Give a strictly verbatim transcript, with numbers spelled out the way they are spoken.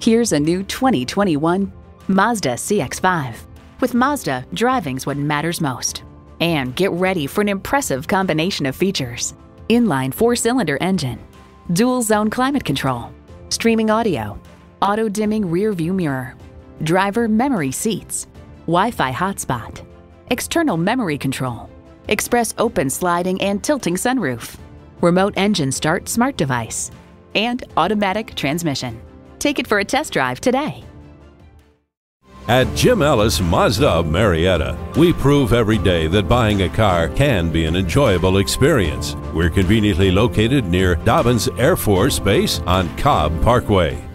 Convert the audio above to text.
Here's a new twenty twenty-one Mazda C X five. With Mazda, driving's what matters most. And get ready for an impressive combination of features. Inline four-cylinder engine, dual zone climate control, streaming audio, auto-dimming rear view mirror, driver memory seats, Wi-Fi hotspot, external memory control, express open sliding and tilting sunroof, remote engine start smart device, and automatic transmission. Take it for a test drive today. At Jim Ellis Mazda Marietta, we prove every day that buying a car can be an enjoyable experience. We're conveniently located near Dobbins Air Force Base on Cobb Parkway.